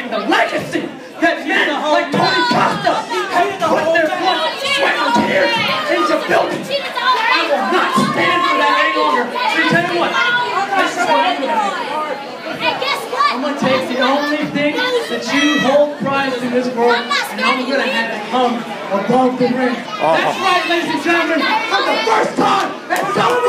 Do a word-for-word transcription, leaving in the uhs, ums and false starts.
carrying the legacy that men like Tony Costa have put their blood, sweat, and tears into building. I will not stand for that any longer. Let me tell you what, this is what I'm going to do. I'm going to take the only thing that you hold prized in this world, and I'm going to have it hung above the ring. That's right, ladies and gentlemen, for the first time, and